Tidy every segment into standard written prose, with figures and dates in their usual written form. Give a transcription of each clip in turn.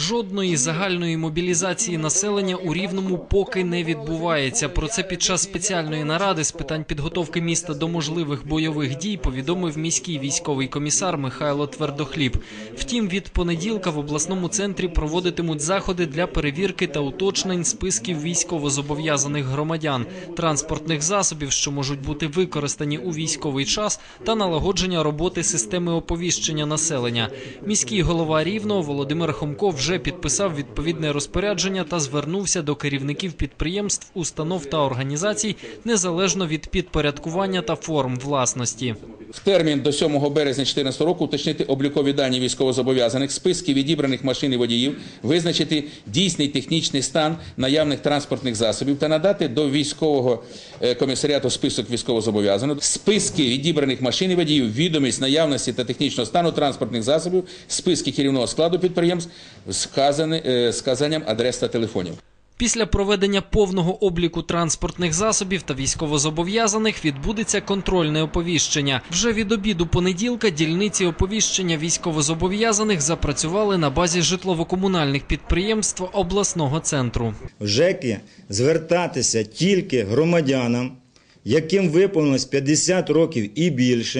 Жодної загальної мобілізації населення у Рівному поки не відбувається. Про це під час спеціальної наради з питань підготовки міста до можливих бойових дій повідомив міський військовий комісар Михайло Твердохліб. Втім, від понеділка в обласному центрі проводитимуть заходи для перевірки та уточнень списків військовозобов'язаних громадян, транспортних засобів, що можуть бути використані у військовий час, та налагодження роботи системи оповіщення населення. Міський голова Рівного Володимир Хомко вже підписав відповідне розпорядження та звернувся до керівників підприємств, установ та організацій незалежно від підпорядкування та форм власності. В термін до 7 березня 2014 року уточнити облікові дані військовозобов'язаних, списки відібраних машин і водіїв, визначити дійсний технічний стан наявних транспортних засобів та надати до військового комісаріату список військовозобов'язаних, списки відібраних машин і водіїв, відомість наявності та технічного стану транспортних засобів, списки керівного складу підприємств з вказанням адрес та телефонів. Після проведення повного обліку транспортних засобів та військовозобов'язаних відбудеться контрольне оповіщення. Вже від обіду понеділка дільниці оповіщення військовозобов'язаних запрацювали на базі житлово-комунальних підприємств обласного центру. В ЖЕКи звертатися тільки громадянам, яким виповнилось 50 років і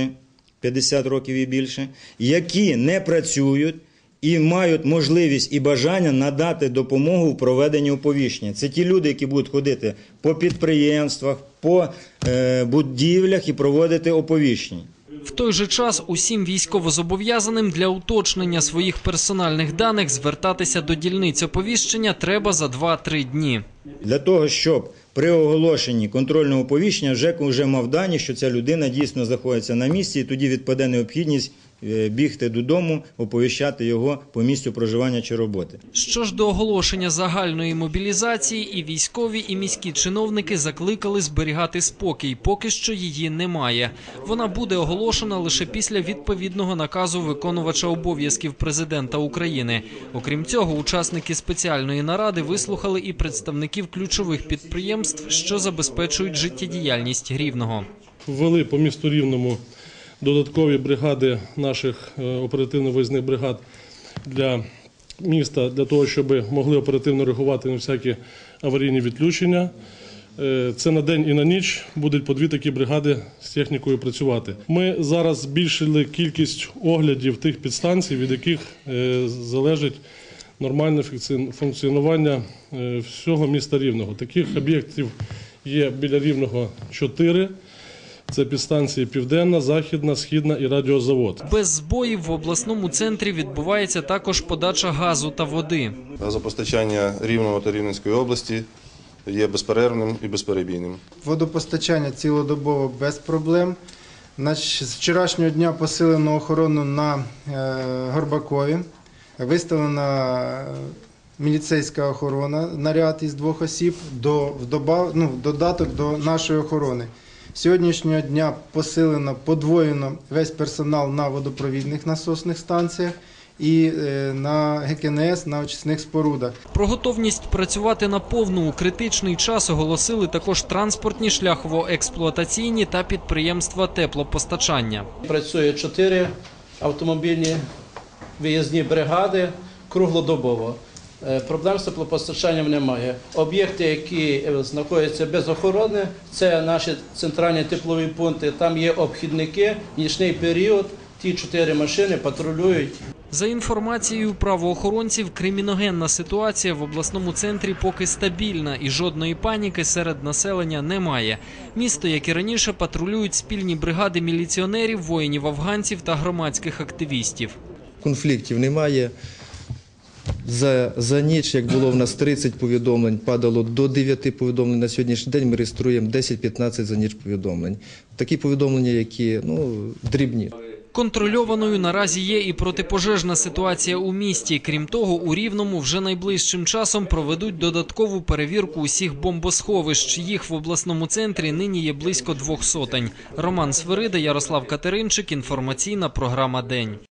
більше, які не працюють і мають можливість і бажання надати допомогу в проведенні оповіщення. Це ті люди, які будуть ходити по підприємствах, по будівлях і проводити оповіщення. В той же час усім військовозобов'язаним для уточнення своїх персональних даних звертатися до дільниць оповіщення треба за 2-3 дні. Для того, щоб при оголошенні контрольного оповіщення ЖЕК вже мав дані, що ця людина дійсно знаходиться на місці, і тоді відпаде необхідність бігти додому, оповіщати його по місцю проживання чи роботи. Що ж до оголошення загальної мобілізації, і військові, і міські чиновники закликали зберігати спокій. Поки що її немає. Вона буде оголошена лише після відповідного наказу виконувача обов'язків президента України. Окрім цього, учасники спеціальної наради вислухали і представників ключових підприємств, що забезпечують життєдіяльність Рівного. Ввели по місту Рівному додаткові бригади наших оперативно-виїзних бригад для міста, для того, щоб могли оперативно реагувати на всякі аварійні відключення. Це на день і на ніч будуть по 2 такі бригади з технікою працювати. Ми зараз збільшили кількість оглядів тих підстанцій, від яких залежить нормальне функціонування всього міста Рівного. Таких об'єктів є біля Рівного 4. Це підстанції Південна, Західна, Східна і радіозавод. Без збоїв в обласному центрі відбувається також подача газу та води. Газопостачання Рівного та Рівненської області є безперервним і безперебійним. Водопостачання цілодобово без проблем. З вчорашнього дня посилено охорону на Горбакові. Виставлена міліцейська охорона, наряд із 2 осіб, додаток до нашої охорони. Сьогоднішнього дня посилено, подвоєно весь персонал на водопровідних насосних станціях і на ГКНС, на очисних спорудах. Про готовність працювати наповну у критичний час оголосили також транспортні, шляхово-експлуатаційні та підприємства теплопостачання. Працює 4 автомобільні виїзні бригади круглодобово. Проблем з теплопостачанням немає. Об'єкти, які знаходяться без охорони, це наші центральні теплові пункти. Там є обхідники, в нічний період ті 4 машини патрулюють. За інформацією правоохоронців, криміногенна ситуація в обласному центрі поки стабільна і жодної паніки серед населення немає. Місто, як і раніше, патрулюють спільні бригади міліціонерів, воїнів-афганців та громадських активістів. Конфліктів немає. За ніч, як було в нас 30 повідомлень, падало до 9 повідомлень. На сьогоднішній день ми реєструємо 10-15 за ніч повідомлень. Такі повідомлення, які дрібні. Контрольованою наразі є і протипожежна ситуація у місті. Крім того, у Рівному вже найближчим часом проведуть додаткову перевірку усіх бомбосховищ. Їх в обласному центрі нині є близько 200. Роман Свирида, Ярослав Катеринчик, інформаційна програма «День».